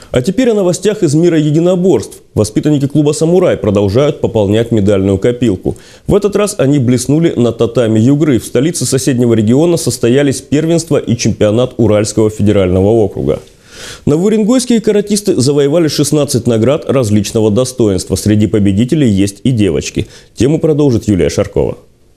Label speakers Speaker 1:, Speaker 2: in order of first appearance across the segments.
Speaker 1: А теперь о новостях из мира единоборств. Воспитанники клуба «Самурай» продолжают пополнять медальную копилку. В этот раз они блеснули на татами Югры. В столице соседнего региона состоялись первенство и чемпионат Уральского федерального округа. Новоуренгойские каратисты завоевали 16 наград различного достоинства. Среди победителей есть и девочки. Тему продолжит Юлия Шаркова.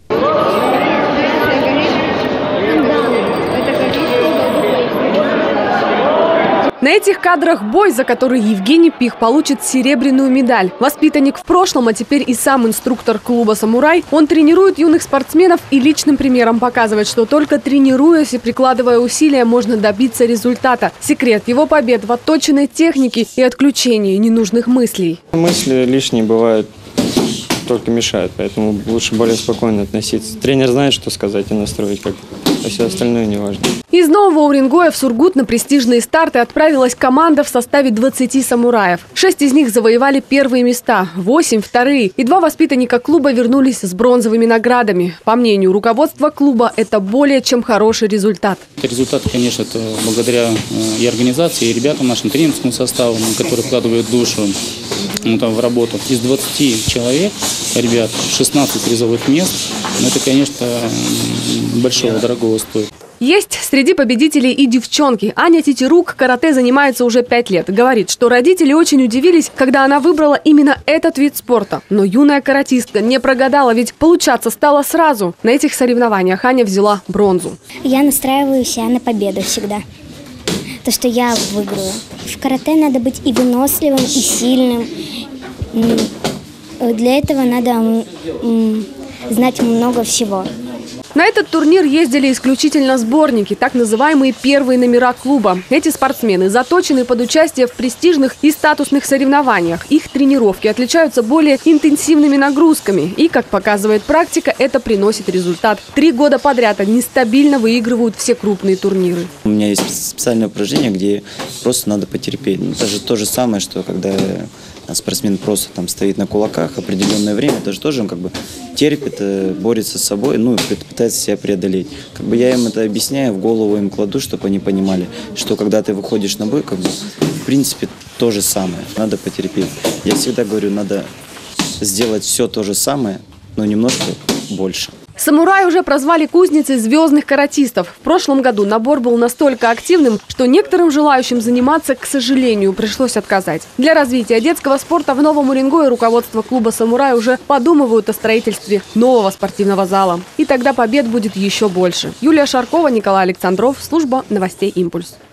Speaker 2: На этих кадрах бой, за который Евгений Пих получит серебряную медаль. Воспитанник в прошлом, а теперь и сам инструктор клуба «Самурай». Он тренирует юных спортсменов и личным примером показывает, что только тренируясь и прикладывая усилия, можно добиться результата. Секрет его побед в отточенной технике и отключении ненужных мыслей.
Speaker 3: Мысли лишние бывают, только мешают, поэтому лучше более спокойно относиться. Тренер знает, что сказать и настроить, а все остальное не важно.
Speaker 2: Из Нового Уренгоя в Сургут на престижные старты отправилась команда в составе 20 самураев. 6 из них завоевали первые места, 8 – вторые. И 2 воспитанника клуба вернулись с бронзовыми наградами. По мнению руководства клуба, это более чем хороший результат.
Speaker 4: Результат, конечно, это благодаря и организации, и ребятам, нашим тренерскому составу, которые вкладывают душу в работу. Из 20 человек, ребят, 16 призовых мест. Это, конечно, большого, дорогого стоит.
Speaker 2: Есть среди победителей и девчонки. Аня Тетерук карате занимается уже 5 лет. Говорит, что родители очень удивились, когда она выбрала именно этот вид спорта. Но юная каратистка не прогадала, ведь получаться стало сразу. На этих соревнованиях Аня взяла бронзу.
Speaker 5: Я настраиваю себя на победу всегда. То, что я выиграю. В карате надо быть и выносливым, и сильным. Для этого надо знать много всего.
Speaker 2: На этот турнир ездили исключительно сборники, так называемые первые номера клуба. Эти спортсмены заточены под участие в престижных и статусных соревнованиях. Их тренировки отличаются более интенсивными нагрузками. И, как показывает практика, это приносит результат. 3 года подряд они стабильно выигрывают все крупные турниры.
Speaker 6: У меня есть специальное упражнение, где просто надо потерпеть. Это же то же самое, что когда спортсмен просто там стоит на кулаках определенное время, это же тоже он как бы терпит, борется с собой, пытается себя преодолеть. Я им это объясняю, в голову им кладу, чтобы они понимали, что когда ты выходишь на бой, в принципе то же самое, надо потерпеть. Я всегда говорю, надо сделать все то же самое, но немножко больше.
Speaker 2: «Самурай» уже прозвали кузницей звездных каратистов. В прошлом году набор был настолько активным, что некоторым желающим заниматься, к сожалению, пришлось отказать. Для развития детского спорта в Новом Уренгое руководство клуба «Самурай» уже подумывают о строительстве нового спортивного зала. И тогда побед будет еще больше. Юлия Шаркова, Николай Александров, служба новостей «Импульс».